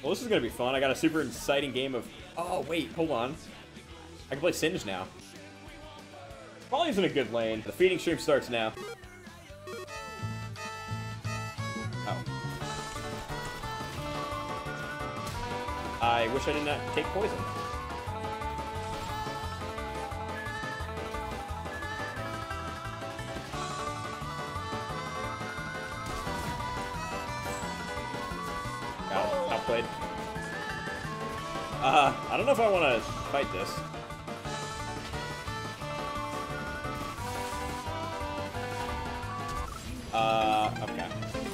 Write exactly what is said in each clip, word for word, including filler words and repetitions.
Well, this is gonna be fun. I got a super exciting game of... Oh, wait, hold on. I can play Singed now. Probably isn't a good lane. The feeding stream starts now. Oh. I wish I did not take poison. Got outplayed. Uh, I don't know if I want to fight this. Uh, okay.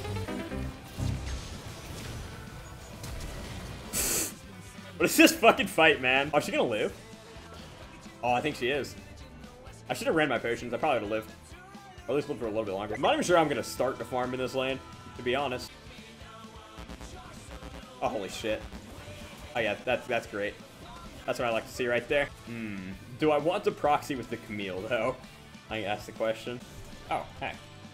What is this fucking fight, man? Oh, is she gonna live? Oh, I think she is. I should have ran my potions. I probably would have lived. Or at least lived for a little bit longer. I'm not even sure I'm gonna start to farm in this lane, to be honest. Oh, holy shit. Oh yeah, that's, that's great. That's what I like to see right there. Hmm. Do I want to proxy with the Camille, though? I think that's the question. Oh, hey.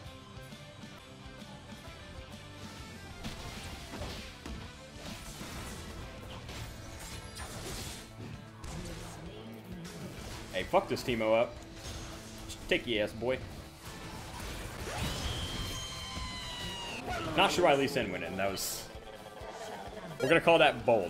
Hey, fuck this Teemo up. Just take your ass, boy. Not sure why Lee Sin went in. That was... We're gonna call that bold.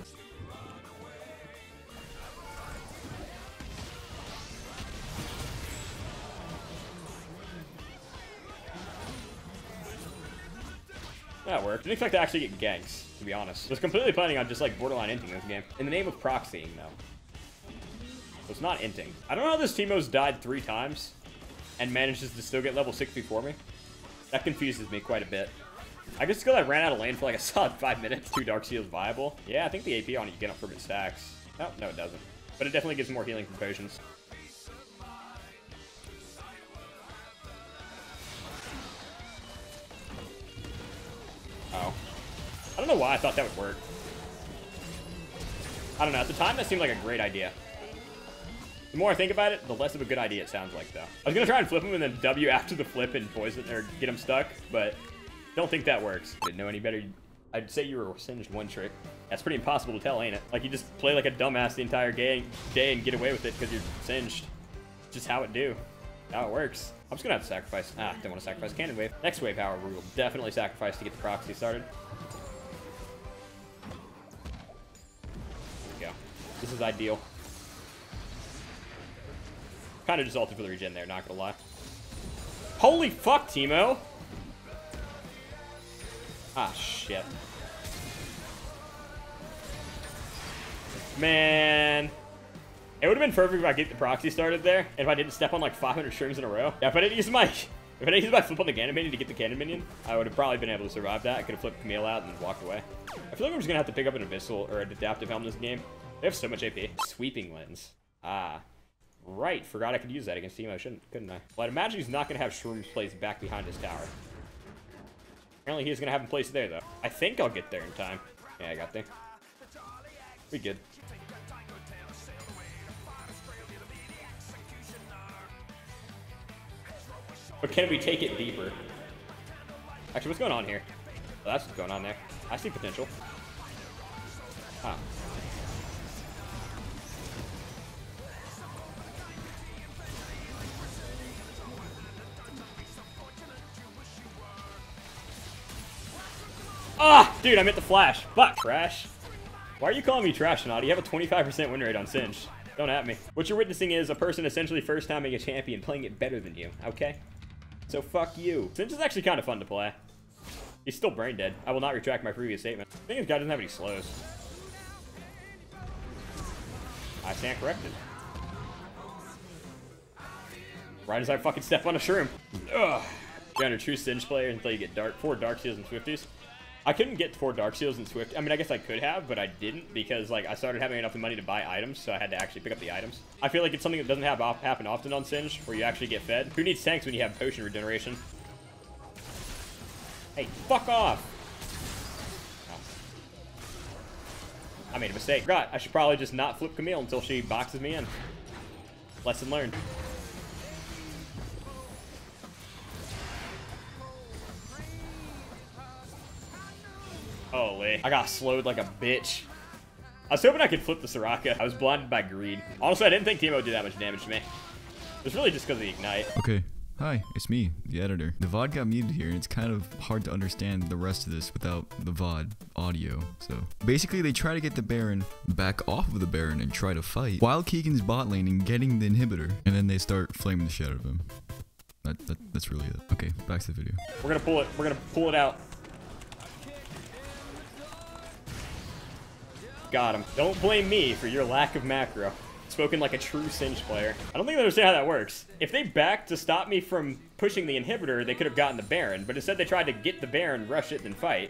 That worked. Didn't expect to actually get ganks, to be honest. I was completely planning on just like borderline inting this game. In the name of proxying, though. So it's not inting. I don't know how this Teemo's died three times and manages to still get level six before me. That confuses me quite a bit. I guess because I ran out of lane for like a solid five minutes. Two Dark Seals viable. Yeah, I think the A P on it you get up for good stacks. Oh, no, it doesn't. But it definitely gives more healing from potions. Oh. I don't know why I thought that would work. I don't know. At the time, that seemed like a great idea. The more I think about it, the less of a good idea it sounds like, though. I was gonna try and flip him and then W after the flip and poison or get him stuck, but don't think that works. Didn't know any better. I'd say you were singed one trick. That's pretty impossible to tell, ain't it? Like you just play like a dumbass the entire day, day and get away with it because you're singed. Just how it do. How it works. I'm just gonna have to sacrifice. Ah, don't want to sacrifice Cannon Wave. Next wave, however, we will definitely sacrifice to get the proxy started. There we go. This is ideal. Kind of just ulted for the regen there, not gonna lie. Holy fuck, Teemo! Ah, shit. Man. It would have been perfect if I get the proxy started there, and if I didn't step on like five hundred strings in a row. Yeah, if I didn't use my... If I didn't use my flip on the cannon minion to get the cannon minion, I would have probably been able to survive that. I could have flipped Camille out and walked away. I feel like I'm just gonna have to pick up an Abyssal or an Adaptive Helm in this game. They have so much A P. Sweeping Lens. Ah. Right, forgot I could use that against Teemo, shouldn't, couldn't I? Well, I'd imagine he's not going to have Shrooms placed back behind his tower. Apparently he's going to have him placed there, though. I think I'll get there in time. Yeah, I got there. We good. But can we take it deeper? Actually, what's going on here? Oh, that's what's going on there. I see potential. Huh. Ah, dude, I meant the flash. Fuck, trash. Why are you calling me trash, Naughty? You have a twenty-five percent win rate on Singed. Don't at me. What you're witnessing is a person essentially first timing a champion playing it better than you, okay? So fuck you. Singed is actually kind of fun to play. He's still brain dead. I will not retract my previous statement. I think this guy doesn't have any slows. I stand corrected. Right as I fucking step on a shroom. Ugh. You're a true Singed player until you get dark four Dark Seals and Swifties. I couldn't get four Dark Seals and Swift. I mean, I guess I could have, but I didn't because, like, I started having enough money to buy items, so I had to actually pick up the items. I feel like it's something that doesn't have happen often on Singed, where you actually get fed. Who needs tanks when you have potion regeneration? Hey, fuck off! Oh. I made a mistake. Right, I should probably just not flip Camille until she boxes me in. Lesson learned. Holy. I got slowed like a bitch. I was hoping I could flip the Soraka. I was blinded by greed. Honestly, I didn't think Teemo would do that much damage to me. It was really just because of the ignite. Okay. Hi, it's me, the editor. The V O D got muted here, and it's kind of hard to understand the rest of this without the V O D audio. So basically, they try to get the Baron back off of the Baron and try to fight while Keegan's bot lane and getting the inhibitor, and then they start flaming the shit out of him. That, that, that's really it. Okay, back to the video. We're gonna pull it. We're gonna pull it out. Got him. Don't blame me for your lack of macro. Spoken like a true Singed player. I don't think they understand how that works. If they backed to stop me from pushing the inhibitor, they could have gotten the Baron, but instead they tried to get the Baron, rush it, then fight.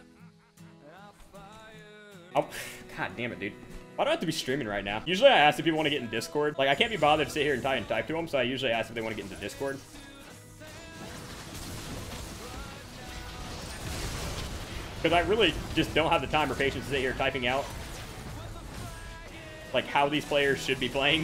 Oh, god damn it, dude. Why do I have to be streaming right now? Usually I ask if people want to get in Discord. Like, I can't be bothered to sit here and type and type to them, so I usually ask if they want to get into Discord. Because I really just don't have the time or patience to sit here typing out like how these players should be playing.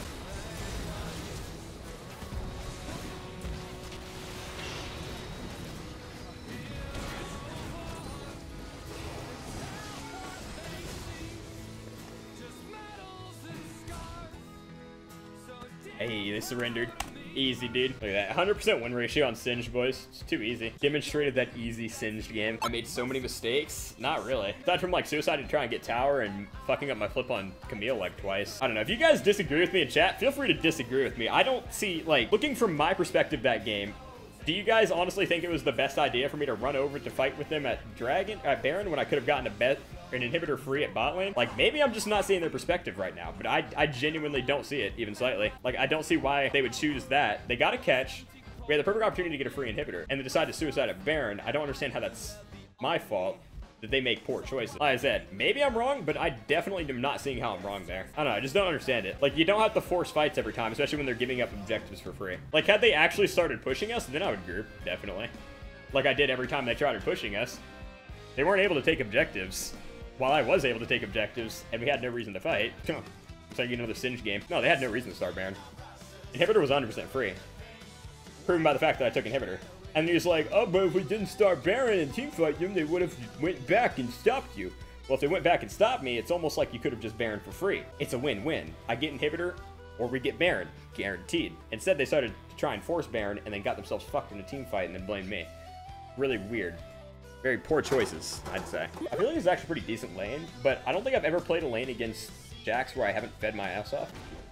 Hey, they surrendered. Easy, dude. Look at that. one hundred percent win ratio on Singed, boys. It's too easy. Demonstrated that easy Singed game. I made so many mistakes. Not really. Aside from, like, suicide to try and get tower and fucking up my flip on Camille, like, twice. I don't know. If you guys disagree with me in chat, feel free to disagree with me. I don't see, like, looking from my perspective that game, do you guys honestly think it was the best idea for me to run over to fight with them at Dragon, at Baron, when I could have gotten a bet an inhibitor free at bot lane? Like, maybe I'm just not seeing their perspective right now, but I, I genuinely don't see it, even slightly. Like, I don't see why they would choose that. They got a catch. We had the perfect opportunity to get a free inhibitor, and they decided to suicide at Baron. I don't understand how that's my fault that they make poor choices. Like I said, maybe I'm wrong, but I definitely am not seeing how I'm wrong there. I don't know, I just don't understand it. Like, you don't have to force fights every time, especially when they're giving up objectives for free. Like, had they actually started pushing us, then I would group, definitely. Like I did every time they tried pushing us. They weren't able to take objectives, while I was able to take objectives, and we had no reason to fight. Come on. It's like another Singed game. No, they had no reason to start Baron. Inhibitor was one hundred percent free. Proven by the fact that I took Inhibitor. And he was like, oh, but if we didn't start Baron and teamfight them, they would have went back and stopped you. Well, if they went back and stopped me, it's almost like you could have just Baron for free. It's a win-win. I get Inhibitor, or we get Baron. Guaranteed. Instead, they started to try and force Baron, and then got themselves fucked in a team fight, and then blamed me. Really weird. Very poor choices, I'd say. I feel like it's actually a pretty decent lane, but I don't think I've ever played a lane against Jax where I haven't fed my ass off.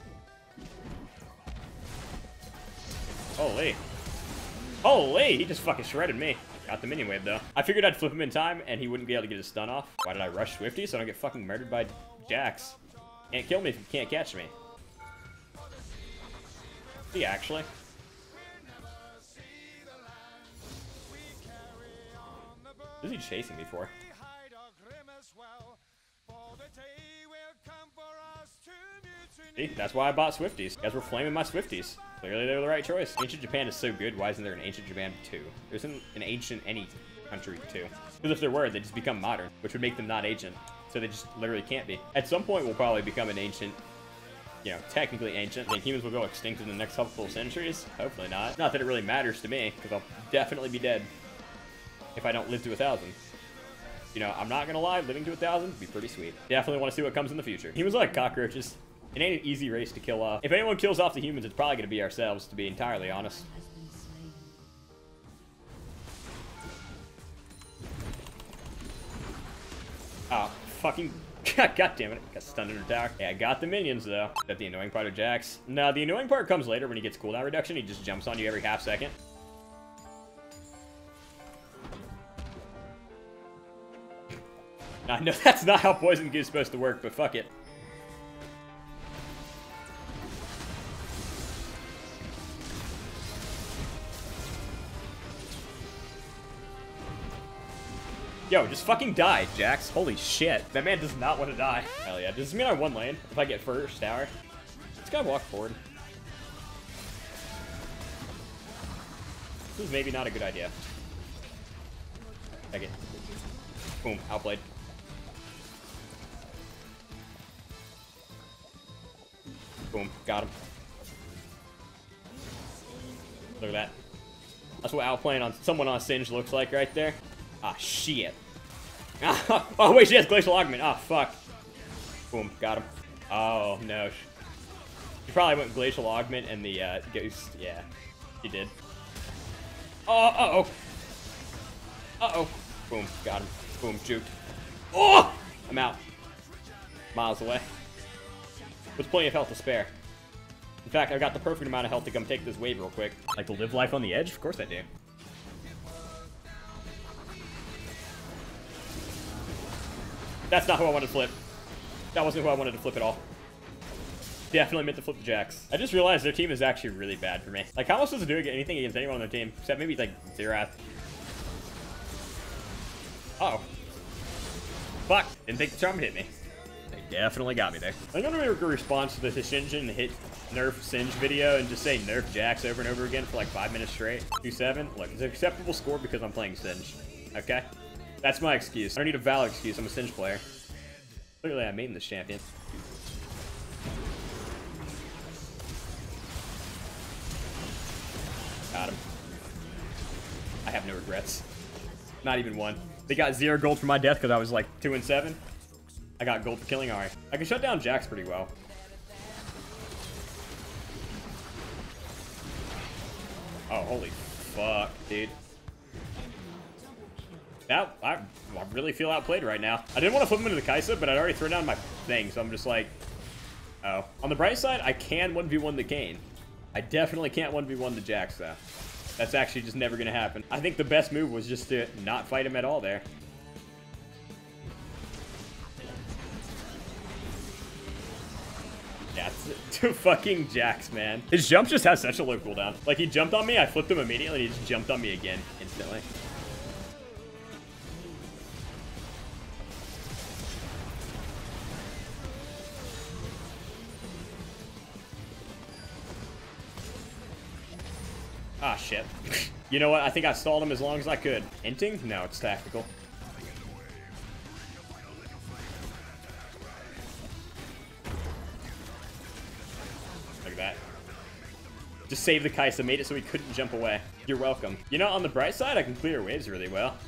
Holy. Holy! He just fucking shredded me. Got the minion wave, though. I figured I'd flip him in time, and he wouldn't be able to get his stun off. Why did I rush Swifty? So I don't get fucking murdered by Jax. Can't kill me if you can't catch me. See, actually. Who's he chasing me for? See, that's why I bought Swifties. You guys were flaming my Swifties. Clearly they were the right choice. Ancient Japan is so good, why isn't there an Ancient Japan two? There isn't an Ancient any country two. Because if there were, they'd just become modern, which would make them not ancient. So they just literally can't be. At some point, we'll probably become an ancient, you know, technically ancient. I think humans will go extinct in the next couple of centuries. Hopefully not. Not that it really matters to me, because I'll definitely be dead if I don't live to a thousand. You know, I'm not gonna lie, living to a thousand would be pretty sweet. Definitely want to see what comes in the future. Humans are like cockroaches. It ain't an easy race to kill off. If anyone kills off the humans, it's probably gonna be ourselves, to be entirely honest. Oh, fucking... God damn it. Got stunned under tower. Yeah, I got the minions, though. Is that the annoying part of Jax? No, the annoying part comes later when he gets cooldown reduction. He just jumps on you every half second. I know that's not how Poison Goo is supposed to work, but fuck it. Yo, just fucking die, Jax. Holy shit. That man does not want to die. Hell yeah. Does this mean I won lane if I get first tower? Let's go walk forward. This is maybe not a good idea. Take it. Boom. Outplayed. Boom. Got him. Look at that. That's what outplaying on someone on Singed looks like right there. Ah, shit. Oh, wait, she has Glacial Augment. Oh, fuck. Boom, got him. Oh, no. She probably went Glacial Augment and the uh, Ghost. Yeah, she did. Oh, uh-oh. Uh-oh. Boom, got him. Boom, juked. Oh! I'm out. Miles away. With plenty of health to spare. In fact, I've got the perfect amount of health to come take this wave real quick. Like to live life on the edge? Of course I do. That's not who I wanted to flip. That wasn't who I wanted to flip at all. Definitely meant to flip the Jax. I just realized their team is actually really bad for me. Like, how am I supposed to do anything against anyone on their team? Except maybe, like, Zerath. Uh oh. Fuck. Didn't think the charm would hit me. They definitely got me there. I'm gonna make a response to the Shinjin hit nerf Singe video and just say nerf Jax over and over again for like five minutes straight. two seven. Look, it's an acceptable score because I'm playing Singe. Okay? That's my excuse. I don't need a valid excuse. I'm a Singe player. Clearly, I made this champion. Got him. I have no regrets. Not even one. They got zero gold for my death because I was like two and seven. I got gold for killing Ari. I can shut down Jax pretty well. Oh, holy fuck, dude. That, I, I really feel outplayed right now. I didn't want to flip him into the Kaisa, but I'd already thrown down my thing, so I'm just like, oh. On the bright side, I can one v one the Kayn. I definitely can't one v one the Jax, though. That's actually just never going to happen. I think the best move was just to not fight him at all there. Yeah, it's to fucking Jax, man. His jump just has such a low cooldown. Like, he jumped on me, I flipped him immediately, and he just jumped on me again instantly. Ah, shit. You know what? I think I stalled him as long as I could. Inting? No, it's tactical. Look at that. Just saved the Kaisa, made it so he couldn't jump away. You're welcome. You know, on the bright side, I can clear waves really well.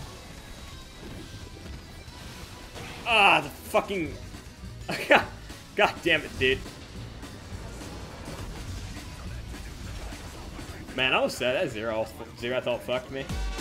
Ah, the fucking... God damn it, dude. Man, I was sad. That zero, zero I thought fucked me.